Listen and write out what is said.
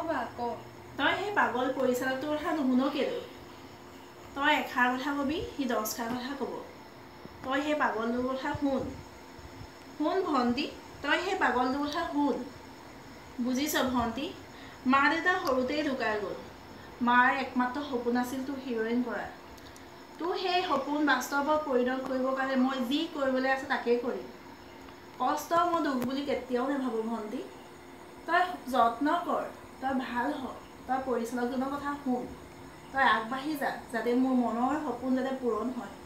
বা ক তই সেই পাগল পৰিচালকটোৰ কথা নুশুন কেলৈ তই এষাৰ কথা কবি সি 10ষাৰ কথা ক'ব তই সেই পাগলটোৰ কথা শুন ভণ্টি তই সেই পাগলটোৰ কথা শুন বুজিছ ভণ্টি মা দেউতা সৰুতেই ঢুকাই গ'ল মাৰ একমাত্ৰ সপোন আছিল তোৰ হিৰ'ইন কৰা তোৰ সেই সপোন বাস্তৱত পৰিণত কৰিবৰ কাৰণে মই যি কৰিবলৈ আছে তাকেই কৰিম কষ্ট মই দুখ বুলি কেতিয়াও নাভাবোঁ ভণ্টি তই যত্ন কৰ তই ভাল হ তই পৰিচালকজনৰ কথা শুন তই আগবাঢ়ি যা যাতে মোৰ মনৰ সপোন যাতে পূৰণ হয়